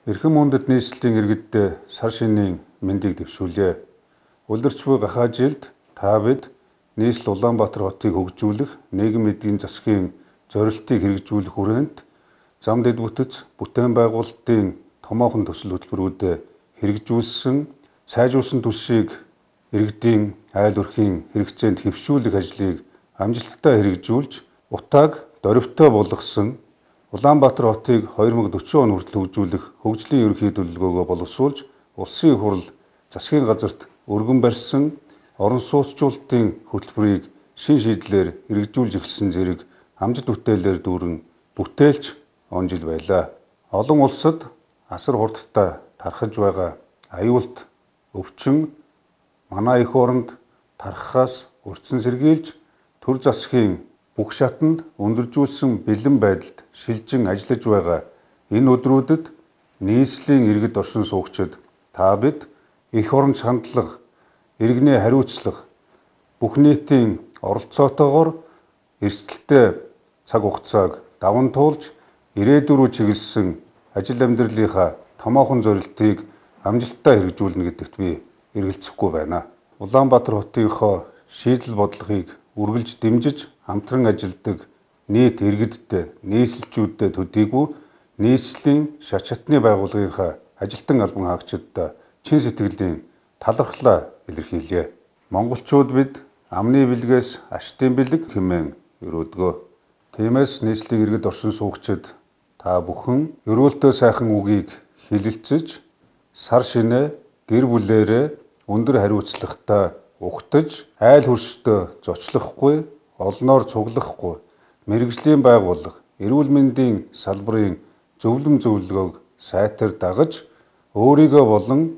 Эрхэм хүндэт нийслэлийн иргэддээ сар шинийн мэндийг дэвшүүлье. Улирч буй гахаа жилд та бид нийслэл Улаанбаатар хотыг хөгжүүлэх, нийгэм эдийн засгийн зорилтыг хэрэгжүүлэх хүрээнд зам дэд бүтэц бүтээн байгуулалтын томоохон төсөл хөтөлбөрүүдэд хэрэгжүүлсэн, сайжруулсан түвшийг иргэдийн айл өрхийн хэрэгцээнд хэвшүүлэх ажлыг амжилттай хэрэгжүүлж, утааг дорвитой болгосон Улаанбаатар хотыг 2040 он хүртэл хөгжүүлэх хөгжлийн ерөнхий төлөвлөгөөгөө боловсруулж, улсын хурал засгийн газарт өргөн барьсан орон сууцчлалтын хөтөлбөрийг шин шийдлээр хэрэгжүүлж эхэлсэн зэрэг амжилт бүтээлээр дүүрэн бүтээлч он жил байлаа. Олон улсад асар хурдтай тархаж байгаа аюулт өвчин манай эх оронд тархахаас урьдчилан сэргийлж төр засгийн бүх шатанд өндөржүүлсэн бэлэн байдалд шилжин ажиллаж байгаа энэ өдрүүдэд нийслэлийн иргэд оршин суугчид та бид эх оронч хандлага, иргэний хариуцлага, бүх нийтийн оролцоотойгоор эрсдэлтэй цаг хугацааг даван туулж ирээдүй рүү чиглэсэн ажил амьдралынхаа томоохон зорилтыг амжилттай хэрэгжүүлнэ гэдэгт би эргэлзэхгүй байна. Улаанбаатар хотынхоо шийдэл бодлогыг үргэлж дэмжиж хамтран ажилладаг нийт иргэдтэй, нийслэлчүүдэд төдийгүй нийслэлийн шат шатны байгууллагынхаа ажилтан албан хаагчидаа чин сэтгэлийн талархлаа илэрхийлье. Монголчууд бид амны бэлгээс аштын бэлэг хэмээн өрөөдгөө. Тиймээс нийслэлийн иргэд оршин суугчид та бүхэн өрөөлтөө сайхан үгийг хэлэлцэж сар шинэ гэр бүлээрээ өндөр хариуцлагатай угтаж айл хөрштөө зочлохгүй, олноор цуглахгүй, мэргэжлийн байгууллага, эрүүл мэндийн салбарын зөвлөм зөвлөгөөг сайтар дагаж өөрийгөө болон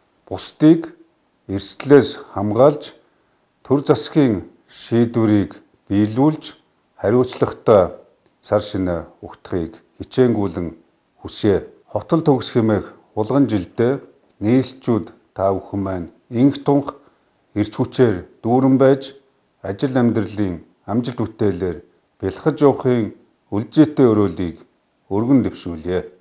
бусдыг эрсдлээс хамгаалж төр засгийн шийдвэрийг биелүүлж хариуцлагатай сар шинэ угтахыг хичээнгүйлэн хүсье. Хотол төгс хэмээх хулган жилдээ нийслэлчүүд та бүхэн маань инх тунх эрч хүчээр дүүрэн байж ажил амьдралын амжилт бүтээлээр бэлхэж явахын үлжээтэй өрөөлийг өргөн дэвшүүлье.